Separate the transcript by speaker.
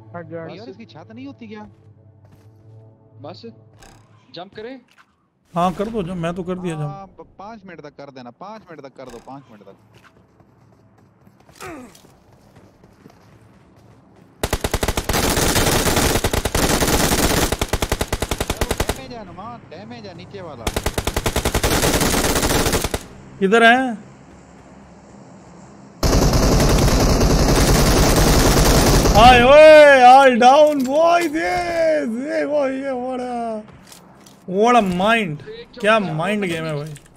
Speaker 1: यार इसकी छत नहीं होती क्या?
Speaker 2: बस जंप करे।
Speaker 3: हाँ कर दो जंप, मैं तो कर दिया जंप।
Speaker 1: 5 मिनट तक कर देना, 5 मिनट तक कर दो, 5 मिनट तक। डैमेज है नुमान, डैमेज है नीचे वाला।
Speaker 3: किधर है? हाय ओए ऑल डाउन बॉय, ये what a mind, क्या माइंड गेम है भाई।